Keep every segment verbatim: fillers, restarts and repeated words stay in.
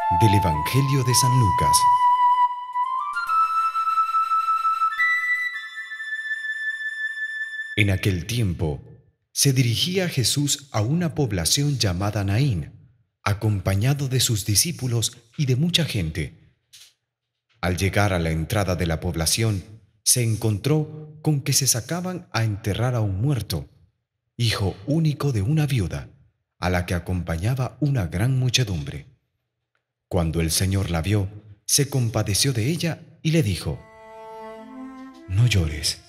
Del Evangelio de San Lucas. En aquel tiempo, se dirigía Jesús a una población llamada Naín, acompañado de sus discípulos y de mucha gente. Al llegar a la entrada de la población, se encontró con que se sacaban a enterrar a un muerto, hijo único de una viuda, a la que acompañaba una gran muchedumbre. Cuando el Señor la vio, se compadeció de ella y le dijo: «No llores».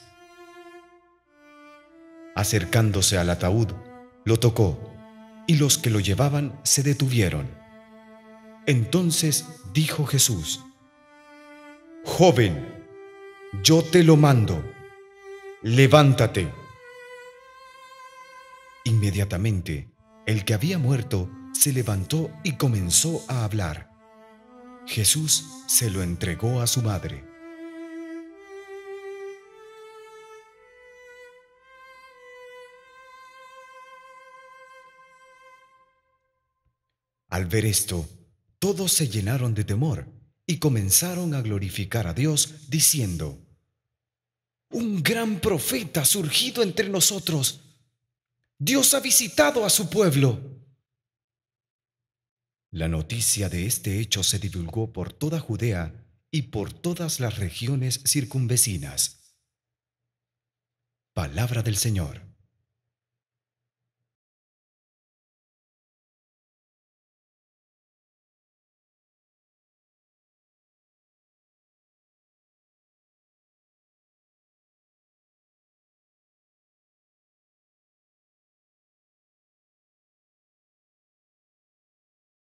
Acercándose al ataúd, lo tocó, y los que lo llevaban se detuvieron. Entonces dijo Jesús: «Joven, yo te lo mando, levántate». Inmediatamente, el que había muerto se levantó y comenzó a hablar. Jesús se lo entregó a su madre. Al ver esto, todos se llenaron de temor y comenzaron a glorificar a Dios, diciendo: «Un gran profeta ha surgido entre nosotros. Dios ha visitado a su pueblo». La noticia de este hecho se divulgó por toda Judea y por todas las regiones circunvecinas. Palabra del Señor.